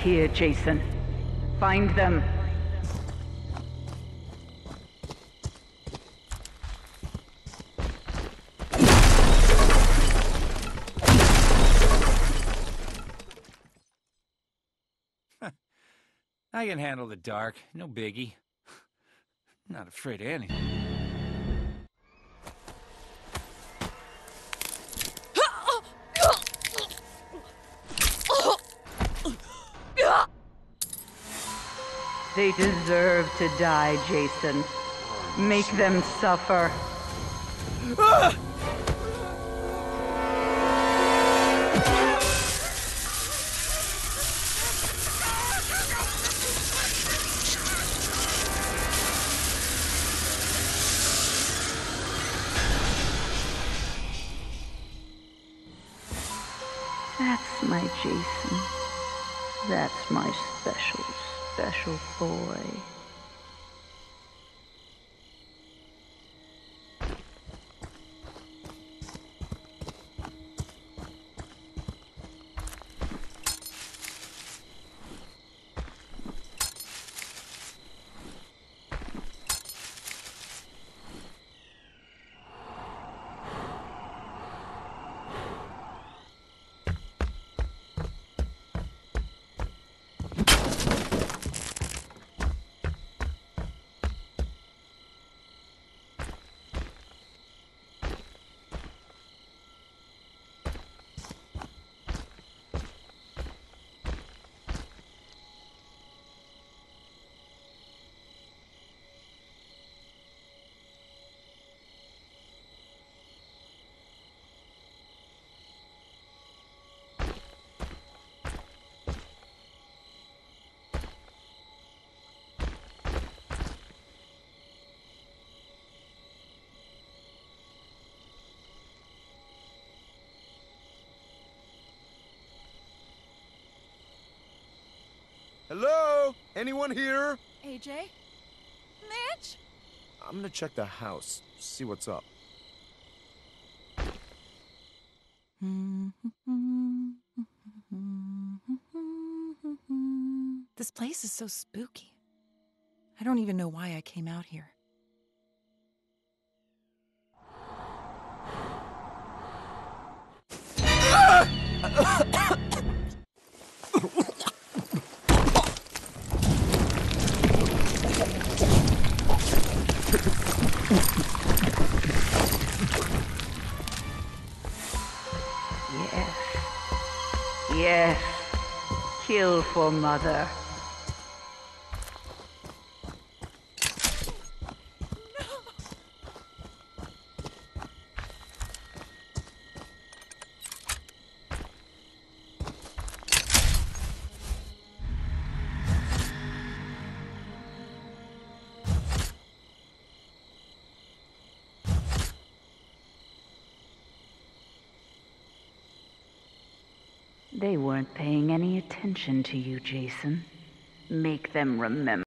here, Jason. Find them. I can handle the dark, no biggie. Not afraid of anything. They deserve to die, Jason. Make them suffer. That's my Jason. That's my special, special boy. Hello? Anyone here? AJ? Mitch? I'm gonna check the house, see what's up. This place is so spooky. I don't even know why I came out here. Yes. Yes. Kill for Mother. They weren't paying any attention to you, Jason. Make them remember.